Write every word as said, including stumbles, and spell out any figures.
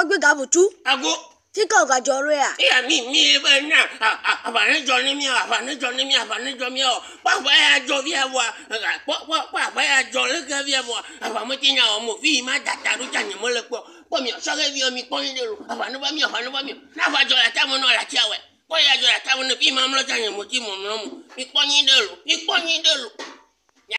gbe ga butu. Ago. Ti ka ga joro ya. Iya mi mi ba na aba ne jo ni mi aba ne jo ni mi aba ne jo mi o. Pa ba ya jo vi abo. Pa pa pa ba ya jo le ga vi abo. Aba mo ti nya o mo fi ma data ru ja ni mo le po. Po mi o so ge vi o mi pon ni de ru. Aba ne ba mi aba ne ba mi. Na ba jo la ta mo no la ti awe. Po ya jo la ta mo ne fi ma mo lo ja ni mo ti mo mo mo. Mi pon ni de ru. Mi pon ni de ru.